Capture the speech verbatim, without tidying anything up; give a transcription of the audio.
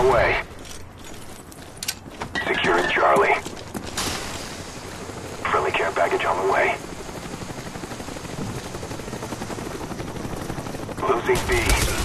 the way. Securing Charlie. Friendly care package on the way. Losing B.